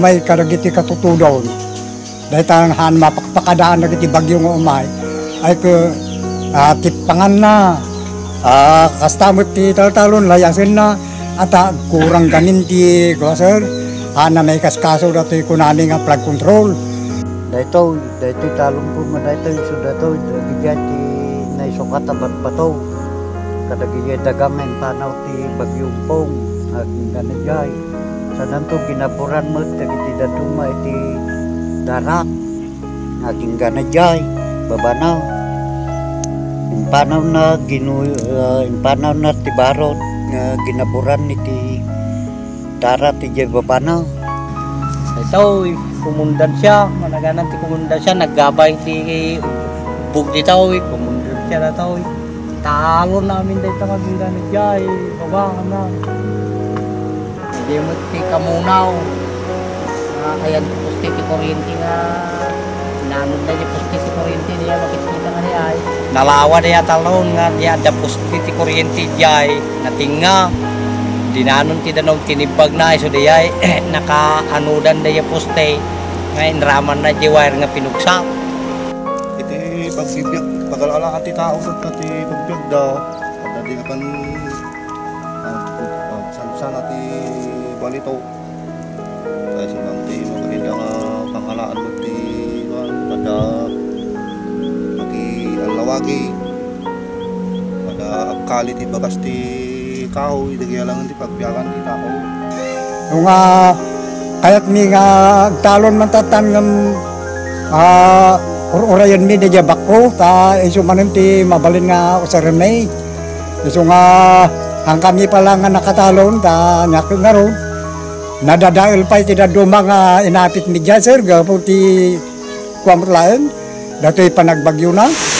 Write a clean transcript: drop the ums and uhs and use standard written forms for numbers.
umay karagiti katutudon. Dahil tanahan mapakpakadaan na kiti bagyo nga umay. Ay ko tipangan na. Kastamot ti taltalon layasin na. At kurang ganin ti sir. Na may kaskaso dito kunani nga plug control. Dito talong po man dito sudah to gigyan ti naisukat abat pato. Kadagiyay dagangan panaw ti bagyong pong at ganajay. Sa nanto ginaburan mo dagiti daduma iti darat naging ganajay babanaw. Impanaw na tibarot ginaburan iti darat iti babanaw. Ito kumundan siya, managanan ti kumundan siya, naggabay ti bug dito, kumundan siya na ito. Talo namin dito maging ganajay, baba na. Hindi mo ti kamunaw. Ayan ti poste ti kuryente nga. Nanod na ti poste ti kuryente niya, makikita nga niya ay. Nalawa na ya talon nga, niya da poste ti kuryente niya ay natinga. Dinanon ti danog tinibag na iso diyay nakaanudan na ya poste. Ngayon raman na di wire nga pinugsak. Iti pagbibyak, pag-alala ti tao sa ti pagbibyak daw. At di naman sana ti balito. Kaya sinang ti magaling nga pangalaan mo ti pada maki-alawagi. Pada akali ti bagas ti kahoy, dagyalangan ti pagbiyakan ti tao. Yung kaya't mi nga talon man tatan ng urayan mi na bako ta iso manin ti mabalin nga usaramay. Iso nga ang kami pala nga nakatalon ta nyakil na ron. Nadadail pa iti daduma nga inapit mi dyan sir gapo ti kuamot lain. Dato'y panagbagyo na.